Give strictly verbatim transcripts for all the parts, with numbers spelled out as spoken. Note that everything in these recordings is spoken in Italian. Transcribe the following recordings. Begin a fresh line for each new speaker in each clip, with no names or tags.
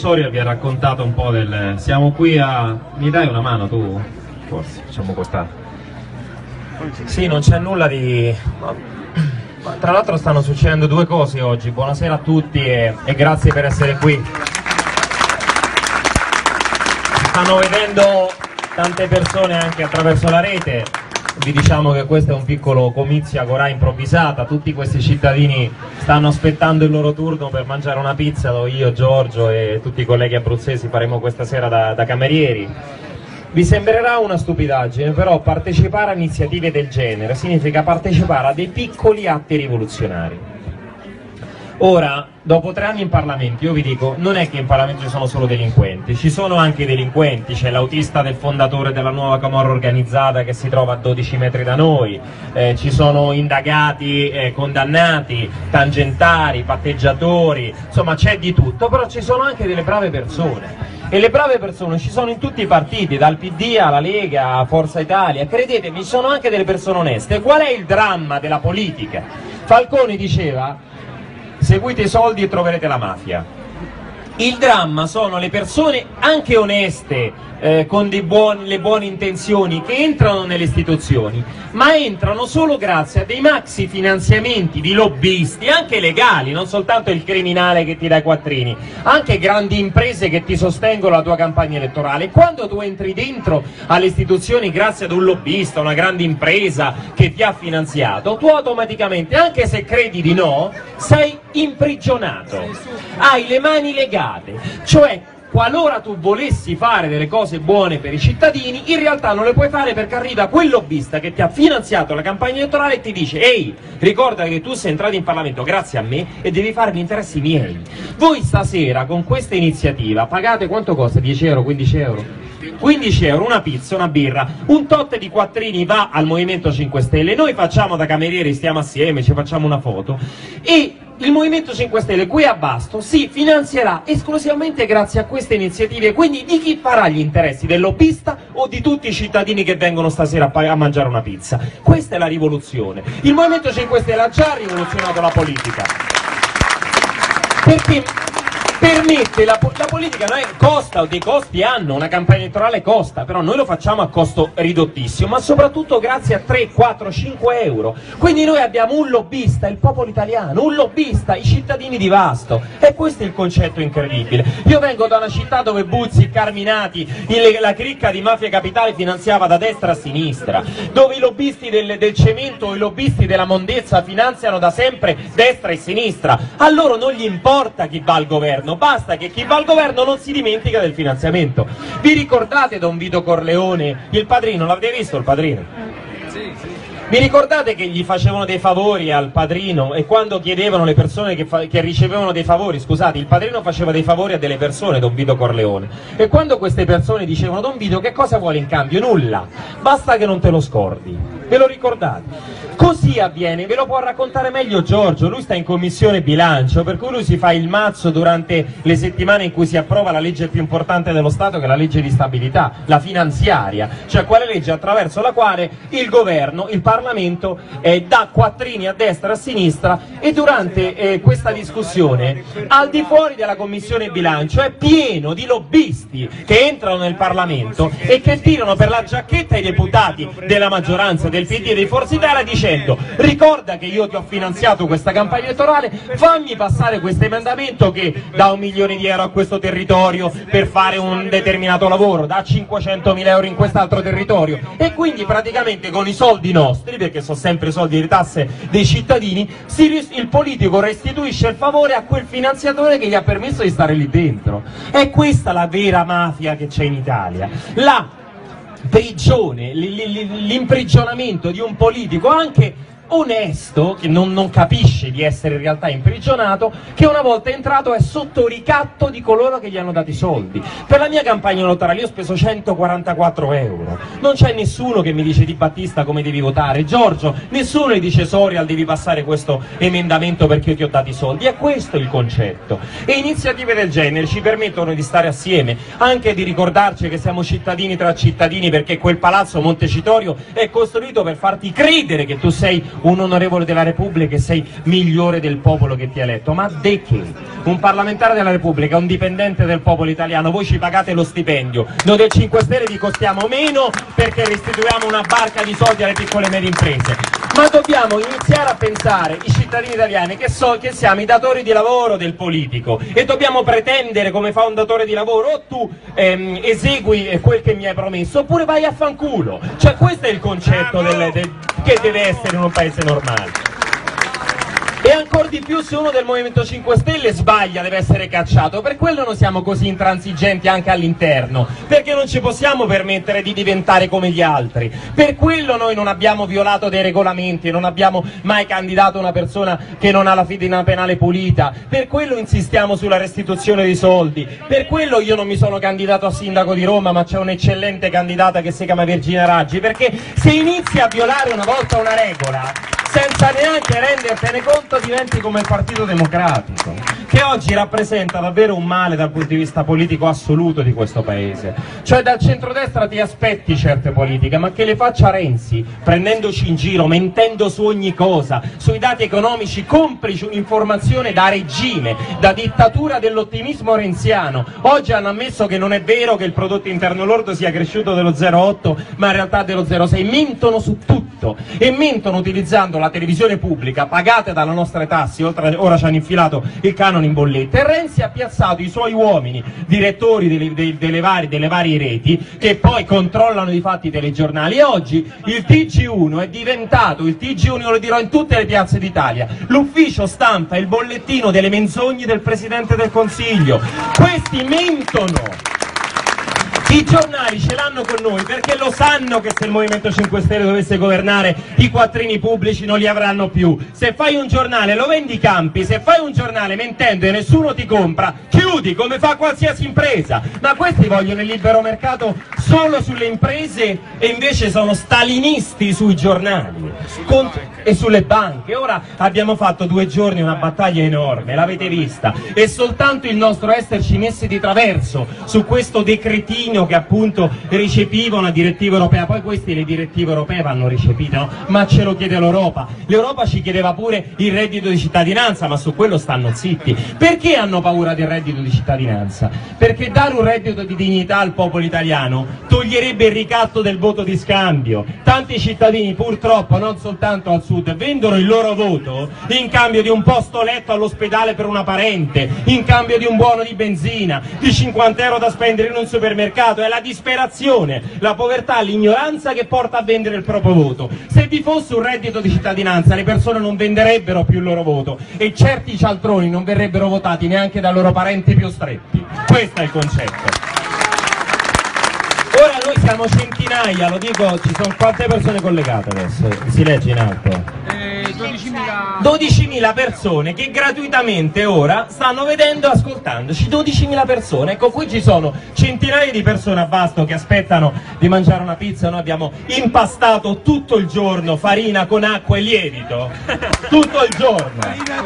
Soria vi ha raccontato un po' del... siamo qui a... mi dai una mano tu? Forse, facciamo questa... Sì, non c'è nulla di... Ma tra l'altro stanno succedendo due cose oggi. Buonasera a tutti e, e grazie per essere qui. Si stanno vedendo tante persone anche attraverso la rete. Vi diciamo che questo è un piccolo comizio agorà improvvisata. Tutti questi cittadini stanno aspettando il loro turno per mangiare una pizza, dove io, Giorgio e tutti i colleghi abruzzesi faremo questa sera da, da camerieri. Vi sembrerà una stupidaggine, però partecipare a iniziative del genere significa partecipare a dei piccoli atti rivoluzionari. Ora, dopo tre anni in Parlamento, io vi dico, non è che in Parlamento ci sono solo delinquenti, ci sono anche delinquenti, c'è l'autista del fondatore della nuova camorra organizzata che si trova a dodici metri da noi, eh, ci sono indagati, eh, condannati, tangentari, patteggiatori, insomma c'è di tutto, però ci sono anche delle brave persone. E le brave persone ci sono in tutti i partiti, dal P D alla Lega, a Forza Italia, credetemi, ci sono anche delle persone oneste. Qual è il dramma della politica? Falcone diceva: seguite i soldi e troverete la mafia. Il dramma sono le persone anche oneste, eh, con dei buoni, le buone intenzioni, che entrano nelle istituzioni, ma entrano solo grazie a dei maxi finanziamenti di lobbisti, anche legali, non soltanto il criminale che ti dà i quattrini, anche grandi imprese che ti sostengono la tua campagna elettorale. Quando tu entri dentro alle istituzioni grazie ad un lobbista, una grande impresa che ti ha finanziato, tu automaticamente, anche se credi di no, sei imprigionato, hai le mani legate. Cioè, qualora tu volessi fare delle cose buone per i cittadini, in realtà non le puoi fare perché arriva quel lobbista che ti ha finanziato la campagna elettorale e ti dice: ehi, ricorda che tu sei entrato in Parlamento grazie a me e devi fare gli interessi miei. Voi stasera con questa iniziativa pagate quanto costa? dieci euro, quindici euro? quindici euro, una pizza, una birra, un tot di quattrini va al Movimento cinque Stelle, noi facciamo da camerieri, stiamo assieme, ci facciamo una foto e il Movimento cinque Stelle qui a Basto si finanzierà esclusivamente grazie a queste iniziative. Quindi di chi farà gli interessi? Del lobbista o di tutti i cittadini che vengono stasera a, a mangiare una pizza? Questa è la rivoluzione. Il Movimento cinque Stelle ha già rivoluzionato la politica, perché permette, la, la politica non è, costa, dei costi hanno, una campagna elettorale costa, però noi lo facciamo a costo ridottissimo, ma soprattutto grazie a tre, quattro, cinque euro. Quindi noi abbiamo un lobbista, il popolo italiano, un lobbista, i cittadini di Vasto, e questo è il concetto incredibile. Io vengo da una città dove Buzzi, Carminati, il, la cricca di Mafia Capitale finanziava da destra a sinistra, dove i lobbisti del, del cemento o i lobbisti della mondezza finanziano da sempre destra e sinistra. A loro non gli importa chi va al governo, basta che chi va al governo non si dimentica del finanziamento. Vi ricordate Don Vito Corleone, il Padrino? L'avete visto il Padrino? Sì, sì. Vi ricordate che gli facevano dei favori al Padrino e quando chiedevano le persone che, che ricevevano dei favori, scusate, il Padrino faceva dei favori a delle persone, Don Vito Corleone, e quando queste persone dicevano: Don Vito, che cosa vuole in cambio? Nulla, basta che non te lo scordi. Ve lo ricordate? Così avviene, ve lo può raccontare meglio Giorgio, lui sta in commissione bilancio, per cui lui si fa il mazzo durante le settimane in cui si approva la legge più importante dello Stato, che è la legge di stabilità, la finanziaria, cioè quella legge attraverso la quale il governo, il Parlamento eh, dà quattrini a destra e a sinistra, e durante eh, questa discussione, al di fuori della commissione bilancio, è pieno di lobbisti che entrano nel Parlamento e che tirano per la giacchetta i deputati della maggioranza, del P D e dei Forza Italia, dicendo: ricorda che io ti ho finanziato questa campagna elettorale, fammi passare questo emendamento che dà un milione di euro a questo territorio per fare un determinato lavoro, dà cinquecentomila euro in quest'altro territorio, e quindi praticamente con i soldi nostri, perché sono sempre soldi di tasse dei cittadini, si, il politico restituisce il favore a quel finanziatore che gli ha permesso di stare lì dentro. È questa la vera mafia che c'è in Italia, la prigione, l'imprigionamento di un politico anche onesto, che non, non capisce di essere in realtà imprigionato, che una volta entrato è sotto ricatto di coloro che gli hanno dato i soldi. Per la mia campagna elettorale io ho speso centoquarantaquattro euro, non c'è nessuno che mi dice: Di Battista come devi votare, Giorgio, nessuno gli dice: Sorial devi passare questo emendamento perché io ti ho dato i soldi. È questo il concetto, e iniziative del genere ci permettono di stare assieme, anche di ricordarci che siamo cittadini tra cittadini, perché quel palazzo Montecitorio è costruito per farti credere che tu sei un onorevole della Repubblica e sei migliore del popolo che ti ha eletto. Ma de che? un parlamentare della Repubblica, un dipendente del popolo italiano, voi ci pagate lo stipendio, noi del cinque Stelle vi costiamo meno perché restituiamo una barca di soldi alle piccole e medie imprese, ma dobbiamo iniziare a pensare, i cittadini italiani, che, so, che siamo i datori di lavoro del politico e dobbiamo pretendere come fa un datore di lavoro, o tu ehm, esegui quel che mi hai promesso oppure vai a fanculo, cioè questo è il concetto del, del, che deve essere in un paese normale. E ancora di più se uno del Movimento cinque Stelle sbaglia deve essere cacciato, per quello non siamo così intransigenti anche all'interno, perché non ci possiamo permettere di diventare come gli altri, per quello noi non abbiamo violato dei regolamenti, non abbiamo mai candidato una persona che non ha la fedina penale pulita, per quello insistiamo sulla restituzione dei soldi, per quello io non mi sono candidato a sindaco di Roma ma c'è un'eccellente candidata che si chiama Virginia Raggi, perché se inizi a violare una volta una regola senza neanche rendertene conto diventi come il Partito Democratico, che oggi rappresenta davvero un male dal punto di vista politico assoluto di questo paese. Cioè dal centrodestra ti aspetti certe politiche, ma che le faccia Renzi, prendendoci in giro, mentendo su ogni cosa, sui dati economici, complice un'informazione da regime, da dittatura dell'ottimismo renziano. Oggi hanno ammesso che non è vero che il prodotto interno lordo sia cresciuto dello zero virgola otto, ma in realtà dello zero virgola sei, mentono su tutto e mentono utilizzando la televisione pubblica pagata dalle nostre tasse, oltre, ora ci hanno infilato il canone in bolletta, e Renzi ha piazzato i suoi uomini, direttori delle, delle, delle, varie, delle varie reti, che poi controllano di fatti i telegiornali, e oggi il T G uno è diventato, il T G uno lo dirò in tutte le piazze d'Italia, l'ufficio stampa, il bollettino delle menzogne del Presidente del Consiglio. Questi mentono. I giornali ce l'hanno con noi perché lo sanno che se il Movimento cinque Stelle dovesse governare i quattrini pubblici non li avranno più. Se fai un giornale lo vendi campi, se fai un giornale mentendo e nessuno ti compra, chiudi come fa qualsiasi impresa. Ma questi vogliono il libero mercato solo sulle imprese e invece sono stalinisti sui giornali e sulle banche. Ora abbiamo fatto due giorni una battaglia enorme, l'avete vista, e soltanto il nostro esserci messi di traverso su questo decretino che appunto recepiva una direttiva europea, poi queste le direttive europee vanno recepite, no? Ma ce lo chiede l'Europa, l'Europa ci chiedeva pure il reddito di cittadinanza, ma su quello stanno zitti. Perché hanno paura del reddito di cittadinanza? Perché dare un reddito di dignità al popolo italiano toglierebbe il ricatto del voto di scambio. Tanti cittadini purtroppo, non soltanto al sud, vendono il loro voto in cambio di un posto letto all'ospedale per una parente, in cambio di un buono di benzina, di cinquanta euro da spendere in un supermercato. È la disperazione, la povertà, l'ignoranza che porta a vendere il proprio voto. Se vi fosse un reddito di cittadinanza le persone non venderebbero più il loro voto e certi cialtroni non verrebbero votati neanche dai loro parenti più stretti. Questo è il concetto. Ora noi siamo centinaia, lo dico, ci sono quante persone collegate adesso? Si legge in alto? dodicimila persone che gratuitamente ora stanno vedendo e ascoltandoci, dodicimila persone. Ecco, qui ci sono centinaia di persone a Vasto che aspettano di mangiare una pizza. Noi abbiamo impastato tutto il giorno farina con acqua e lievito, tutto il giorno.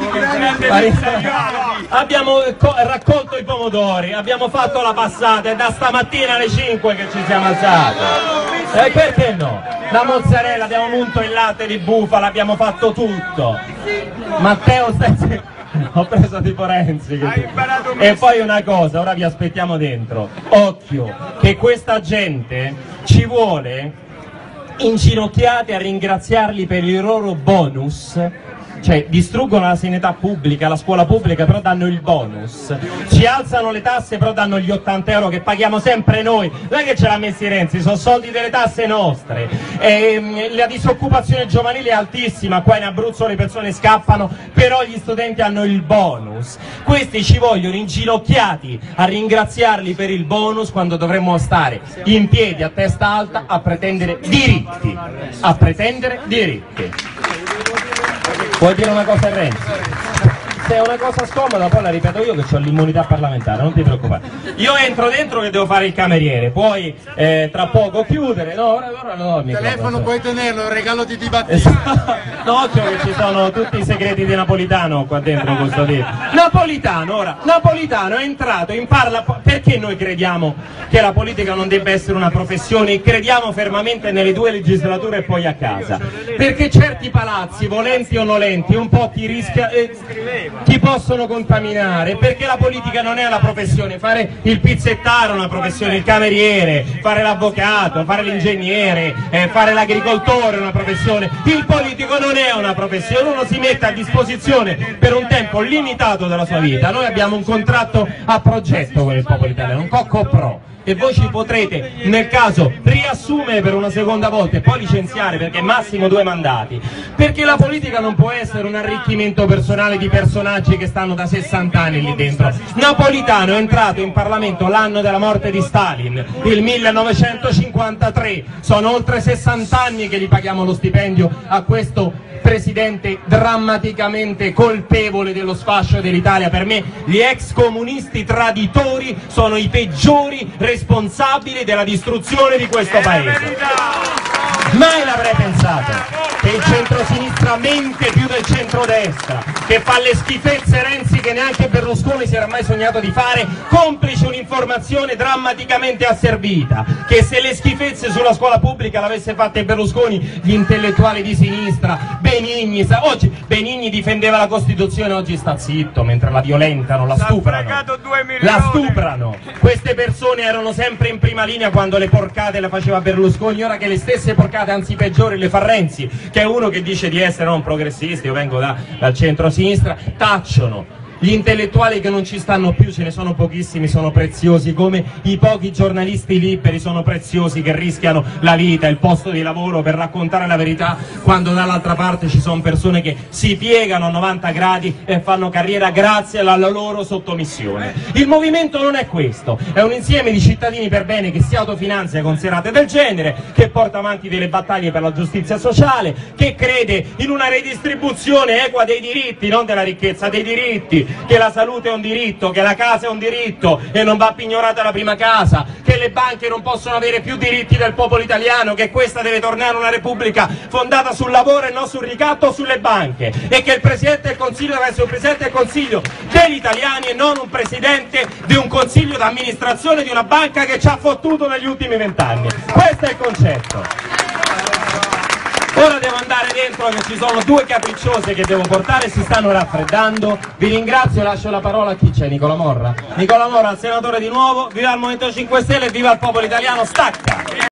Abbiamo raccolto i pomodori, abbiamo fatto la passata, è da stamattina alle cinque che ci siamo alzati. E perché no? La mozzarella, abbiamo munto il latte di bufala, abbiamo fatto tutto. Matteo stai... ho preso tipo Renzi. Che... E poi una cosa, ora vi aspettiamo dentro. Occhio, che questa gente ci vuole inginocchiati a ringraziarli per i loro bonus. Cioè distruggono la sanità pubblica, la scuola pubblica, però danno il bonus, ci alzano le tasse però danno gli ottanta euro che paghiamo sempre noi, non è che ce l'ha messi Renzi, sono soldi delle tasse nostre. E, la disoccupazione giovanile è altissima, qua in Abruzzo le persone scappano, però gli studenti hanno il bonus. Questi ci vogliono inginocchiati a ringraziarli per il bonus quando dovremmo stare in piedi a testa alta a pretendere diritti, a pretendere diritti. Vuoi dire una cosa a Renzi? Se è una cosa scomoda poi la ripeto io che ho l'immunità parlamentare, non ti preoccupare. Io entro dentro che devo fare il cameriere, puoi eh, tra poco chiudere, no, ora, ora non ho il microfono. Il telefono puoi tenerlo, è un regalo di Di Battista. No, occhio che ci sono tutti i segreti di Napolitano qua dentro custoditi. Napolitano, ora, Napolitano è entrato in parla, perché noi crediamo che la politica non debba essere una professione e crediamo fermamente nelle due legislature e poi a casa? Perché certi palazzi, volenti o nolenti, un po' ti rischia... Eh, ti possono contaminare, perché la politica non è una professione, fare il pizzettaro è una professione, il cameriere, fare l'avvocato, fare l'ingegnere, eh, fare l'agricoltore è una professione, il politico non è una professione, uno si mette a disposizione per un tempo limitato della sua vita. Noi abbiamo un contratto a progetto con il popolo italiano, un co-co-pro, e voi ci potrete nel caso riassumere per una seconda volta e poi licenziare, perché massimo due mandati, perché la politica non può essere un arricchimento personale di personaggi che stanno da sessanta anni lì dentro. Napolitano è entrato in Parlamento l'anno della morte di Stalin, il millenovecentocinquantatré, sono oltre sessanta anni che gli paghiamo lo stipendio a questo presidente drammaticamente colpevole dello sfascio dell'Italia. Per me gli ex comunisti traditori sono i peggiori responsabili della distruzione di questo paese. Mai l'avrei pensato che il centrosinistra mente più del centrodestra, che fa le schifezze Renzi che neanche Berlusconi si era mai sognato di fare, complice un'informazione drammaticamente asservita, che se le schifezze sulla scuola pubblica l'avesse fatte Berlusconi, gli intellettuali di sinistra, Benigni, oggi Benigni difendeva la Costituzione, oggi sta zitto mentre la violentano, la stuprano, la stuprano. Queste persone erano sempre in prima linea quando le porcate le faceva Berlusconi, ora che le stesse porcate, anzi peggiori, le fa Renzi, che è uno che dice di essere un progressista, io vengo da, dal centro-sinistra, tacciono. Gli intellettuali che non ci stanno più, ce ne sono pochissimi, sono preziosi, come i pochi giornalisti liberi sono preziosi, che rischiano la vita, il posto di lavoro per raccontare la verità, quando dall'altra parte ci sono persone che si piegano a novanta gradi e fanno carriera grazie alla loro sottomissione. Il movimento non è questo, è un insieme di cittadini per bene che si autofinanzia con serate del genere, che porta avanti delle battaglie per la giustizia sociale, che crede in una redistribuzione equa dei diritti, non della ricchezza, dei diritti, che la salute è un diritto, che la casa è un diritto e non va pignorata la prima casa, che le banche non possono avere più diritti del popolo italiano, che questa deve tornare una repubblica fondata sul lavoro e non sul ricatto sulle banche, e che il Presidente del Consiglio deve essere un Presidente del Consiglio degli italiani e non un Presidente di un Consiglio d'amministrazione di una banca che ci ha fottuto negli ultimi vent'anni. Questo è il concetto. Ora devo andare dentro, che ci sono due capricciose che devo portare, si stanno raffreddando. Vi ringrazio, lascio la parola a chi c'è? Nicola Morra? Nicola Morra, il senatore di nuovo, viva il Movimento cinque Stelle e viva il popolo italiano, stacca!